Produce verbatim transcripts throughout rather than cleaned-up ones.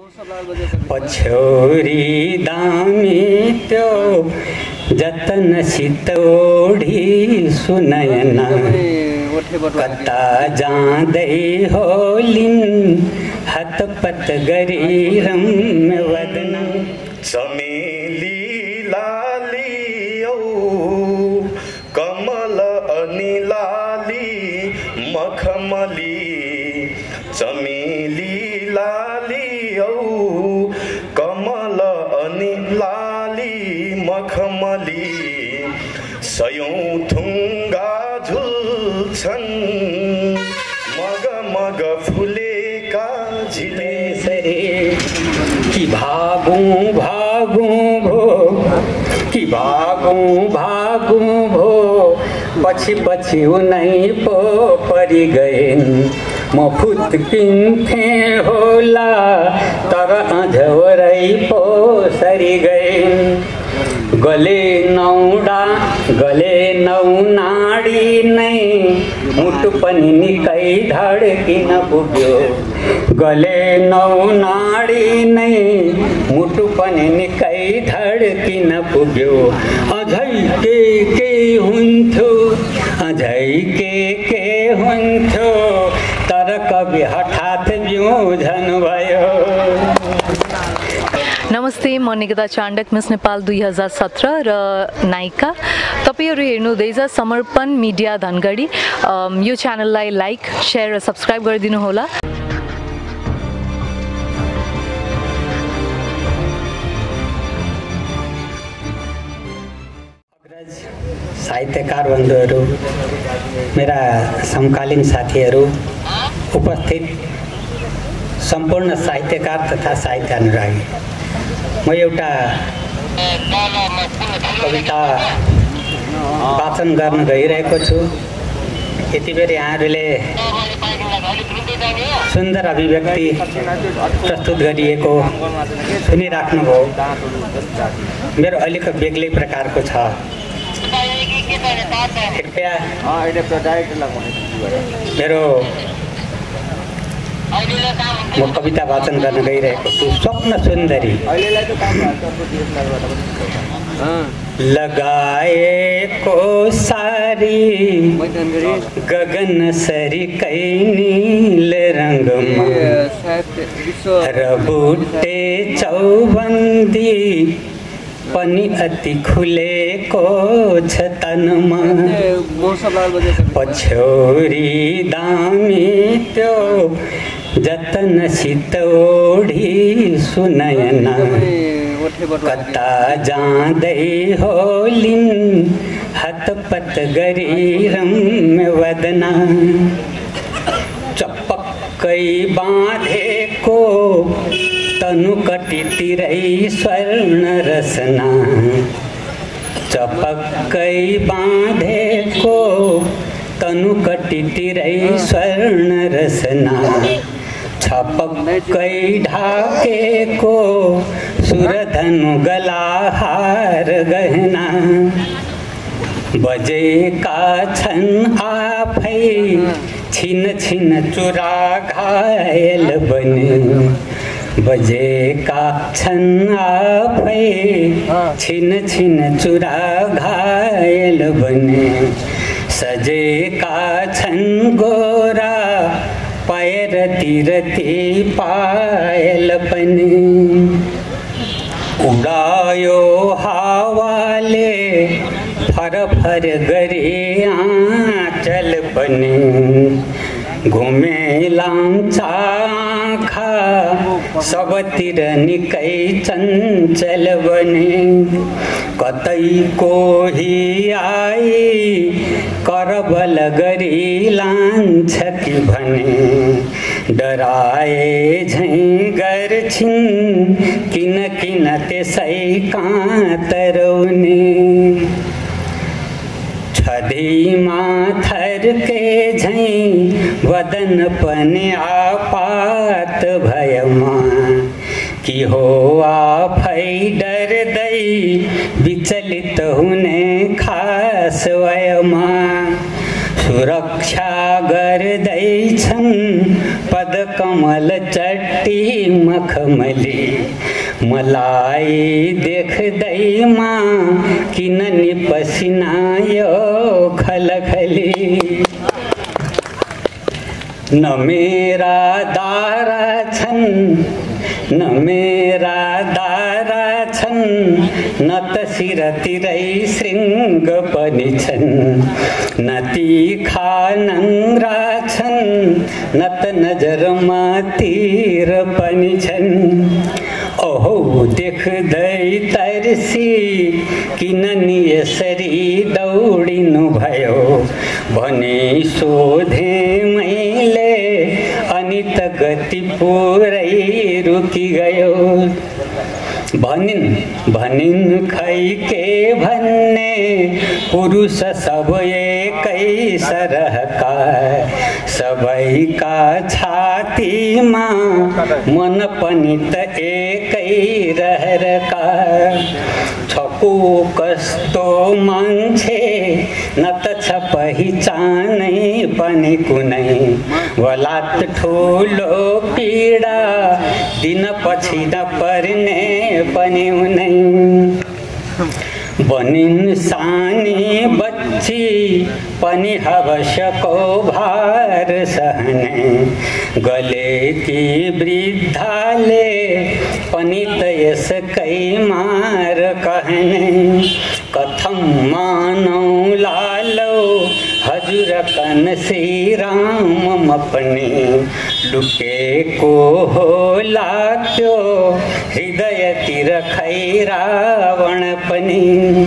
पछौरी दामी त्यो जतन सितौडी सुनयना कता जाँदै होलिन् हतपत गरी रम्य वदन चमेली लाली औ कमल अनि लाली मखमली चमेली लाली औ कमल अनि लाली मखमली सयौं थुङ्गा झुल्छन् मग मग फुलेका झिले सरे कि भागौं भागौं भो कि भागौं भागौं भो पछि पछि उनै पो परि गइन् म फुत्किन्थे होला तर अझवरै पो सरि गइन् गले नौडा गले नौ नाडी नै मुटु पनि निकै धड्किन पुग्यो गले नौ नाडी नै मुटु पनि निकै धड्किन पुग्यो अझै के के हुन्थ्यो अझै के के हुन्थ्यो तर कवि हठात बिउझन भयो। नमस्ते, म निकिता चाण्डक, मिस नेपाल दुई हजार सत्र र नायिका। तपाईहरु हेर्नुहुँदैछ समर्पण मिडिया धनगढी। यो च्यानललाई लाइक, शेयर र सब्स्क्राइब गरिदिनु होला। साहित्यकार बन्धुहरू, मेरा समकालीन साथीहरू, उपस्थित सम्पूर्ण साहित्यकार तथा साहित्य अनुरागी, म एउटा कविता वाचन गर्न गइरहेको छु। यति बेर यहाँहरूले सुन्दर अभिव्यक्ति प्रस्तुत गरिएको सुनिराख्नुभयो। मेरो अलिक बेग्लै प्रकारको छ। कृपया मेरो म कविता वाचन गर्न गइरहेको छु। स्वप्न सुन्दरी लगाएको सारी गगन सरिकै नील रङ्गमा र बुट्टे चौबन्दी पनि अति खुलेको छ तनमा पछौरी दामी त्यो जतन सितौडी सुनयना कता जाँदै होलिन् हतपत गरी रम्य वदना चपक्कै बाँधेको तनु कटितिरै स्वर्ण रसना चपक्कै बाँधेको तनु कटितिरै स्वर्ण रसना छपक्कै ढाकेको सुरधनु गलाहार गहना बजेका छन् आफै छिन छिन चुरा घायल बने बजेका छन् आफै छिन छिन चुरा घायल बने सजेका छन् गोरा पैर तिरती पायल पनि उडायो हावाले फरफर गरी आँचल पनि घुमेलान्छ आँखा सबतिर निकै चञ्चल बने कतै कोही आई करबल गरी लान्छ कि भने डराए झैं गर्छिन् किन किन त्यसै कातरौने छदीमा थरके झैं वदन पनि आपात भयमा कि हो आफै डरदै विचलित हुने खास वयमा सुरक्षा गर्दैछन् पदकमल चट्टी कति मखमली मलाई देख्दैमा किन नि पसिना यो खलखली न मेरा दारा छन् न मेरा दारा छन् न त शिरतिरै शृङ्ग पनि छन् न तीखा नङ्ग्रा छन् न त नजरमा तीर पनि छन् ओहो देख्दै तर्सी किन नि यसरी दौडिनु भयो भने सोधे मैले अनि त गति पुरै रुकी गयो भनिन् भनिन् खै के भन्ने पुरुष सब एकै सरहका सबैका छातीमा मन पनि त एकै रहरका छको कस्तो मान्छे न त छ पहिचानै पनि कुनै वलात ठुलो पीडा दिन पछि न पर्ने पनि हुनै बनिन् सानी बच्ची पनि हवसको भार सहने गलेकी वृद्धाले पनि त यसकै मार कहने कथम मानौ लालो हजुर कन श्री राम अपने लुकेको होला त्यो हृदयतिर खै रावण पनि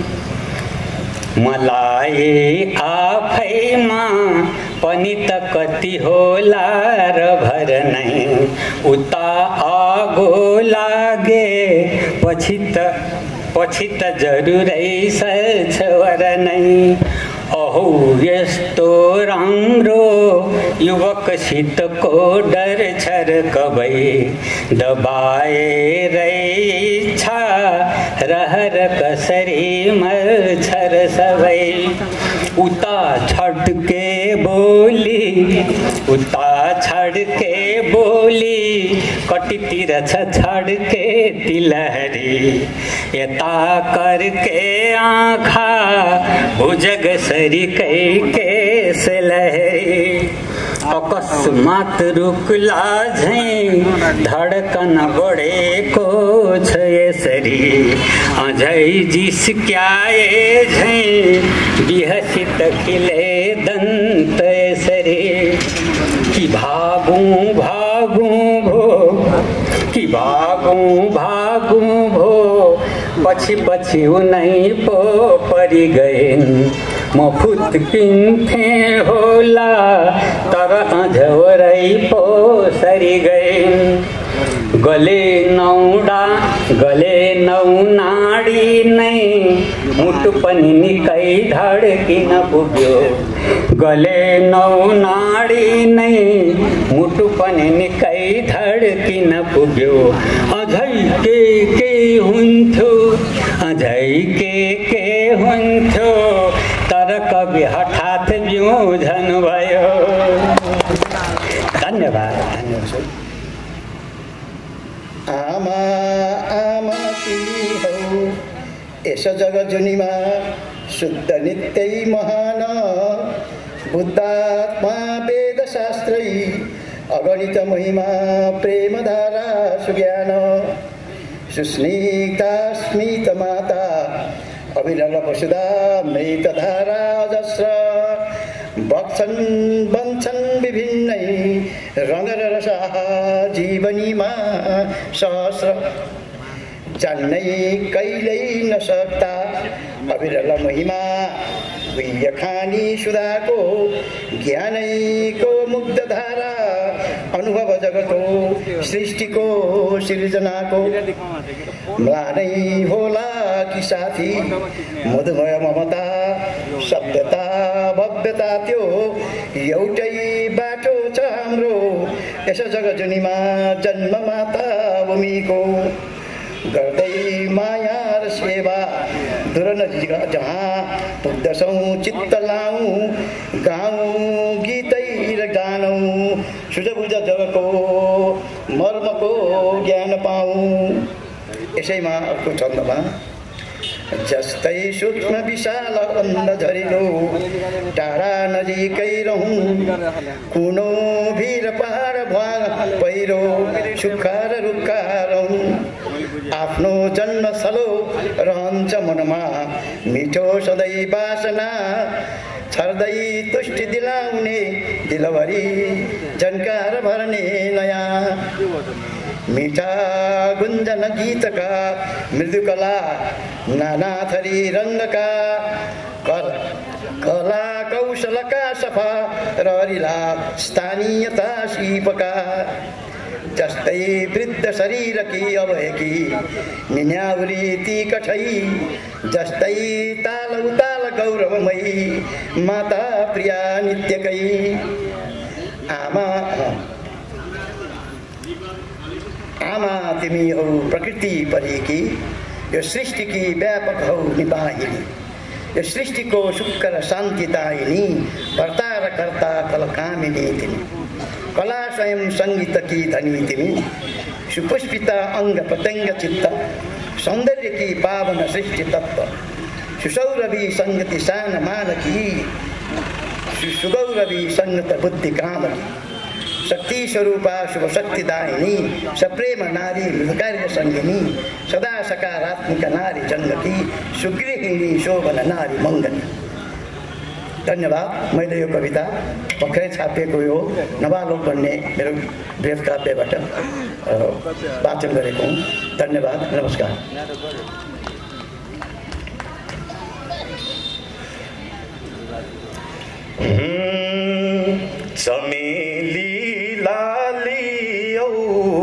मलाई आफैमा पनि त कति होला र भर नै उता आगो लागे पछि त पछि त जरुरै सर्छ वर नै अहो यस्तो राम्रो युवकसितको डर छर कबै दबाएर इच्छा रहर कसरी मर्छर सबै उता छड्के बोली उता छड्के बोली कटितिर छ छड्के तिलहरी यता करके आँखा भुजग सरी कै केस लहरी अकस्मात रुकला झैं धड़कन बढेको छ यसरी अझै जिस्क्याए झैं बिहसित खिले दन्त यसरी कि भागौं भागौं भो कि भागौं भागौं भो पछि पछि उनै पो परि गइन् म फुत्किन्थे होला तर अझवरै पो सरी गइन् गले नौडा गले नौ नाडी नै मुटु पनि निकै धड्किन पुग्यो गले नौ नाडी नै मुटु पनि निकै धड्किन पुग्यो अझै के के हुन्थ्यो अझै के के हुन्थ्यो तर कवि हठात बिउझन भयो धन्यवाद धन्यवाद आमा आमा तिमी हौ यस जगजुनीमा शुद्ध नित्यै महान बुद्धात्मा वेदशास्त्रै अगणित महिमा प्रेमधारा सुज्ञान सुस्निग्धा स्मित माता अविरल वसुधा मृतधारा जस्र बग्छन् बन्छन् विभिन्नै रंग र रसाः जीवनीमा सहस्र जान्नै कहिल्यै नसक्ता अविरल महिमा गुह्य खानी सुधाको ज्ञानैको मुग्धधारा अनुभव जगतो सृष्टिको सृजनाको म्लानै होला कि साथी मधुमय ममता सभ्यता भव्यता त्यो एउटै बाटो छ हाम्रो यस जगजुनीमा जन्म माता भूमिको गर्दै माया र सेवा दूर नजिक जहाँ पुग्दछौँ चित्त लाउँ गाउँ गीतै र गानौँ सुझबुझ जगको मर्मको ज्ञान पाऊँ। यसैमा अर्को छन्दमा जस्तै सूक्ष्म विशाल अन्ध झरिलो टाढा नजिकै रहूँ कुनो भिर पहाड भुवा पहिरो सुक्खा र रुक्खा रहूँ आफ्नो जन्मस्थलो रहन्छ मनमा मिठो सधैँ बासना छर्दै तुष्टि दिलाउने दिलभरि झन्कार भर्ने नयाँ मीठा गुञ्जन गीतका मृदुकला नाना थरी रङ्गका कला कौशलका सफा ररिला स्थानीयता शिल्पका जस्तै वृद्ध शरीरकी अभयकी निन्याउरी ती कठै जस्तै ताल उताल गौरवमयी माता प्रिया नित्यकै आमा आमा तिमी हौ प्रकृति परेकी यो सृष्टिकी व्यापक हौ निपाहिनी यो सृष्टिको सुख र शान्तिदायिनी भर्ता र कर्ता कलकामिनी तिमी कला स्वयं सङ्गीतकी धनी तिमी सुपुष्पिता अङ्ग प्रत्यङ्ग चित्त सौन्दर्यकी पावन सृष्टि तत्त्व सुसौरभी सङ्गति सान मानकी सुगौरवी सङ्गत बुद्धि कामकी शक्ति स्वरूपा शुभ शक्तिदायिनी सप्रेम नारी मृदुकार्य सङ्गिनी सदा सकारात्मक नारी जन्मकी सुगृहिणी शोभन नारी मङ्गली। धन्यवाद। मैले यो कविता भर्खरै छापिएको यो नवालोक भन्ने मेरो बृहत काव्यबाट वाचन गरेको हुँ। धन्यवाद। नमस्कार। चमेली लाली औ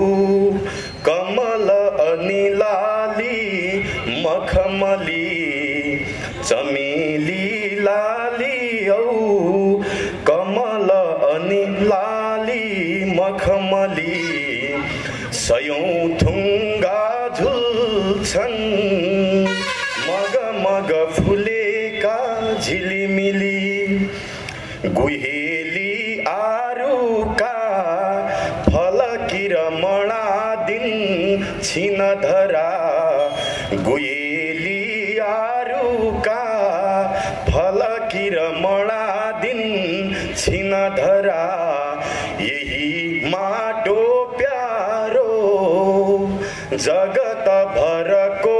कमल अनि लाली मखमली चमेली लाली औ कमल अनि लाली मखमली सयौं थुङ्गा झुल्छन् मग मग फुलेका झिलिमिली गुहेली आरुका फलकी रमणा दिन छिन धरा गुहेली आरुका फलकी रमणा दिन छिन धरा यही माटो प्यारो जगत भरको